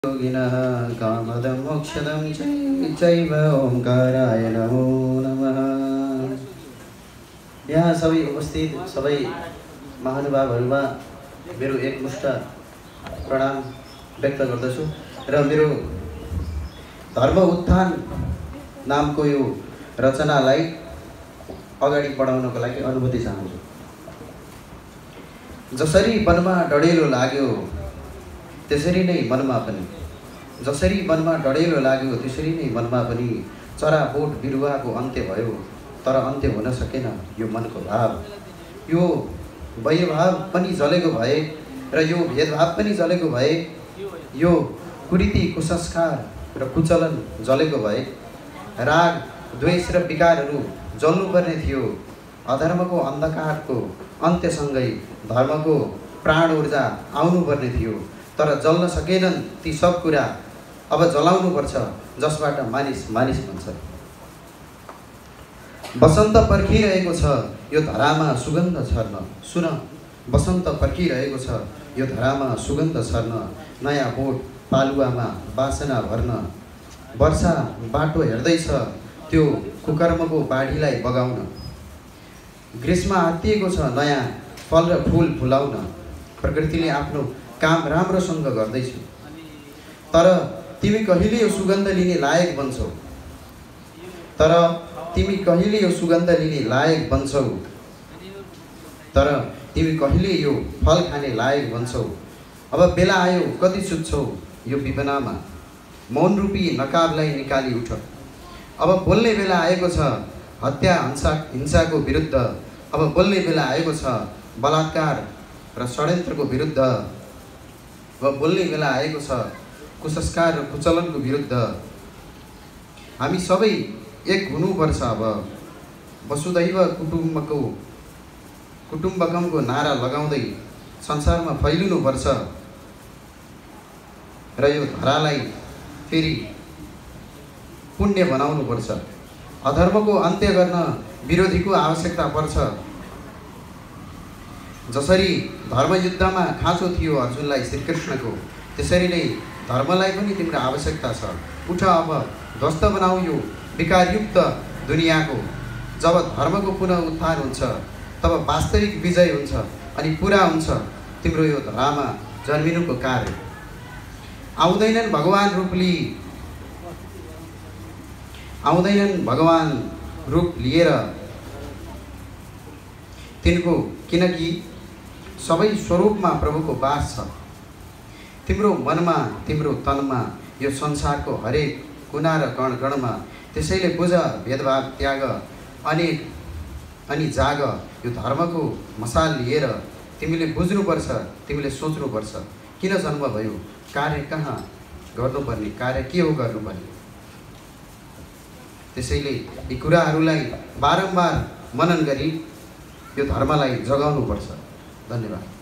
योगिनः कामदं मोक्षदं चैव ओंकाराय नमो नमः। यहाँ सबै उपस्थित सबै महानुभावहरुमा मेरो एकमुष्ट प्रणाम व्यक्त गर्दछु र मेरो धर्म उत्थान नामको यो रचनालाई अगाडि बढाउनको लागि अनुमति चाहन्छु। जसरी वनमा डढेलो लाग्यो त्यसरी नै मनमा पनि, जसरी वनमा डढेलो लाग्यो त्यसरी नै मनमा पनि चरा बोट बिरुवाको अन्त्य भयो, तर अन्त्य हुन सकेन यो मनको भाव। यो वैभाव पनि जलेको भए र यो भेदभाव पनि जलेको भए, यो कुरीति कुसंस्कार र कुचलन जलेको भए, राग द्वेष र विकारहरू जल्नुपर्ने थियो। अधर्मको अन्धकारको अन्त्यसँगै धर्मको प्राण ऊर्जा आउनुपर्ने थियो, तर जल्न सकेनन् ती सब कुरा। अब जलाउनु पर्छ जसबाट मानिस मानिस बन्छ। बसन्त पर्खिरहेको छ यो धरामा सुगन्ध छर्न। सुन, बसन्त पर्खिरहेको छ यो धरामा सुगन्ध छर्न। नयाँ बोट पालुवामा बासना भर्न। वर्षा बाटो हेर्दैछ त्यो कुकर्मको बाढीलाई बगाउन। ग्रीष्म आत्तिएको छ नयाँ फल र फूल फुलाउन। प्रकृतिले आफ्नो काम राम्रोसँग गर्दैछ, तर तिमी कहिले यो सुगन्ध लिने लायक बन्छौ। तर तिमी कहिले यो सुगन्ध लिने लायक बन्छौ। तर तिमी कहिले यो फल खाने लायक बन्छौ। अब बेला आयो कति सुत्छौ यो विपनामा। मौन रूपी नकाबलाई निकाली उठ। अब बोल्ने बेला आएको छ हत्या हिंसाको विरुद्ध। अब बोल्ने बेला आएको छ बलात्कार र षड्यन्त्रको विरुद्ध। अब बोल्ने बेला आएको छ कुसंस्कार र कुचलनको विरुद्ध। हामी सबै एक हुनुपर्छ। अब वसुधैव कुटुम्बकमको नारा लगाउँदै संसारमा फैलिनुपर्छ र यो धरालाई फेरि पुण्य बनाउनुपर्छ। अधर्मको अन्त्य गर्न विरोधीको आवश्यकता पर्छ। जसरी धर्मयुद्धमा खाँचो थियो अर्जुनलाई श्रीकृष्णको, त्यसरी नै धर्मलाई पनि तिम्रो आवश्यकता छ। उठ, अब ध्वस्त बनाऊ यो विकारयुक्त दुनियाँको। जब धर्मको पुनः उत्थान हुन्छ तब वास्तविक विजय हुन्छ अनि पुरा हुन्छ तिम्रो यो धरामा जन्मिनुको कार्य। आउँदैनन् भगवान रूप लिएर तिनको, किनकि सबै स्वरूपमा प्रभुको बास छ। तिम्रो मनमा, तिम्रो तनमा, यो संसारको हरेक कुना र कण कणमा। त्यसैले बुझ भेदभाव त्याग अनि जाग। यो धर्मको मसाल लिएर तिमीले बुझ्नुपर्छ, तिमीले सोच्नुपर्छ किन जन्म भयो, कार्य कहाँ गर्नुपर्ने, कार्य के हो गर्नुपर्ने। त्यसैले यी कुराहरूलाई बारम्बार मनन गरी यो धर्मलाई जगाउनुपर्छ। धन्यवाद।